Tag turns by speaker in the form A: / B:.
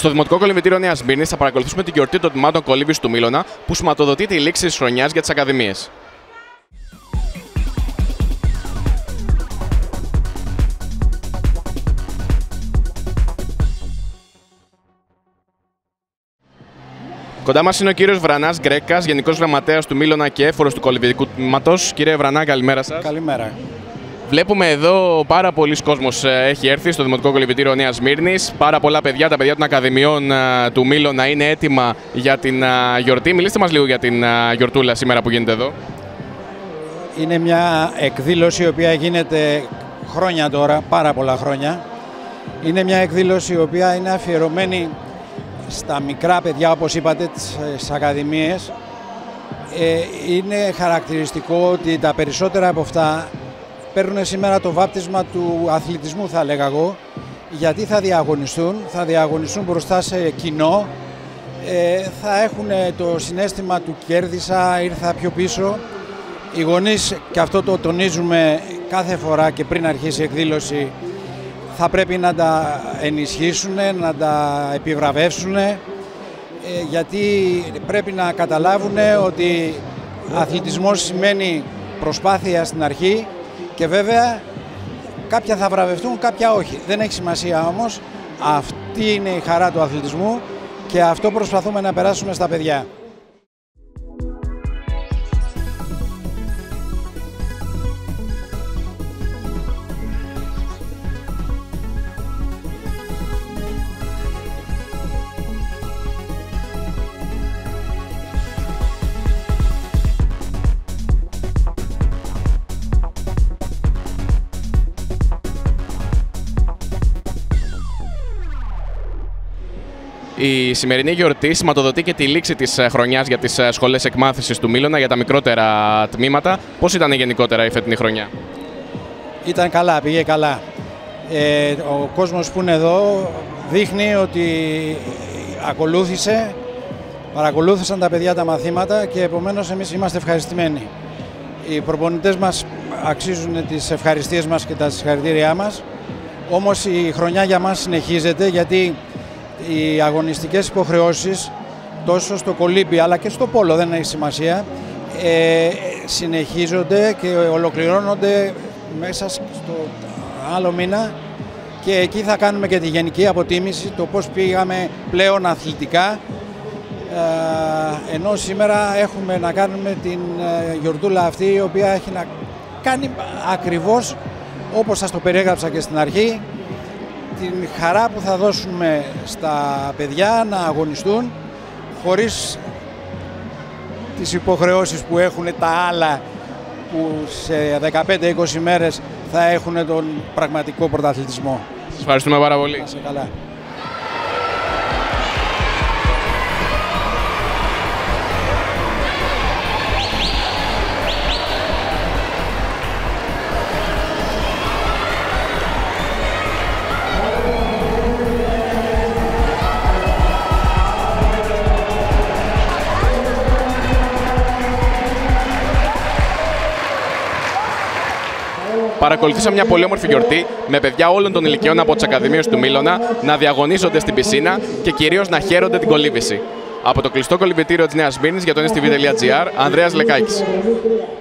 A: Στο Δημοτικό Κολυμβητήριο Νέας Σμύρνης θα παρακολουθήσουμε την γιορτή των τμήματων κολύμβησης του Μήλωνα, που σηματοδοτεί τη λήξη της χρονιάς για τις ακαδημίες. Κοντά μας είναι ο κύριος Βρανάς Γκρέκας, Γενικός Γραμματέας του Μήλωνα και έφορος του κολυμβητικού τμήματος. Κύριε Βρανά, καλημέρα σας.
B: Καλημέρα.
A: Βλέπουμε εδώ πάρα πολλοί κόσμος έχει έρθει στο Δημοτικό Κολυμβητήριο Νέας Σμύρνης. Πάρα πολλά παιδιά, τα παιδιά των Ακαδημιών του Μήλωνα είναι έτοιμα για την γιορτή. Μιλήστε μας λίγο για την γιορτούλα σήμερα που γίνεται εδώ.
B: Είναι μια εκδήλωση η οποία γίνεται χρόνια τώρα, πάρα πολλά χρόνια. Είναι μια εκδήλωση η οποία είναι αφιερωμένη στα μικρά παιδιά, όπως είπατε, τις ακαδημίες. Είναι χαρακτηριστικό ότι τα περισσότερα από αυτά παίρνουν σήμερα το βάπτισμα του αθλητισμού, θα έλεγα εγώ, γιατί θα διαγωνιστούν μπροστά σε κοινό, θα έχουν το συναίσθημα του κέρδισα, ήρθα πιο πίσω. Οι γονείς, και αυτό το τονίζουμε κάθε φορά και πριν αρχίσει η εκδήλωση, θα πρέπει να τα ενισχύσουν, να τα επιβραβεύσουν, γιατί πρέπει να καταλάβουν ότι αθλητισμός σημαίνει προσπάθεια στην αρχή και βέβαια κάποια θα βραβευτούν, κάποια όχι. Δεν έχει σημασία όμως, αυτή είναι η χαρά του αθλητισμού και αυτό προσπαθούμε να περάσουμε στα παιδιά.
A: Η σημερινή γιορτή σηματοδοτεί και τη λήξη της χρονιάς για τις σχολές εκμάθησης του Μήλωνα για τα μικρότερα τμήματα. Πώς ήταν γενικότερα η φετινή χρονιά?
B: Ήταν καλά, πήγε καλά. Ο κόσμος που είναι εδώ δείχνει ότι παρακολούθησαν τα παιδιά τα μαθήματα και επομένως εμείς είμαστε ευχαριστημένοι. Οι προπονητές μας αξίζουν τις ευχαριστίες μας και τα συγχαρητήριά μας, όμως η χρονιά για μας συνεχίζεται, γιατί οι αγωνιστικές υποχρεώσεις τόσο στο κολύμπι αλλά και στο πόλο, δεν έχει σημασία, συνεχίζονται και ολοκληρώνονται μέσα στο άλλο μήνα και εκεί θα κάνουμε και τη γενική αποτίμηση, το πώς πήγαμε πλέον αθλητικά, ενώ σήμερα έχουμε να κάνουμε την γιορτούλα αυτή, η οποία έχει να κάνει ακριβώς όπως σας το περιέγραψα και στην αρχή, την χαρά που θα δώσουμε στα παιδιά να αγωνιστούν χωρίς τις υποχρεώσεις που έχουν τα άλλα, που σε 15-20 μέρες θα έχουν τον πραγματικό πρωταθλητισμό.
A: Σας ευχαριστούμε πάρα πολύ.
B: Να είστε καλά.
A: Παρακολουθήσαμε μια πολύ όμορφη γιορτή με παιδιά όλων των ηλικιών από τις Ακαδημίες του Μήλωνα να διαγωνίζονται στην πισίνα και κυρίως να χαίρονται την κολύμβηση. Από το κλειστό κολυμβητήριο της Νέας Σμύρνης για το NSTV.gr, Ανδρέας Λεκάκης.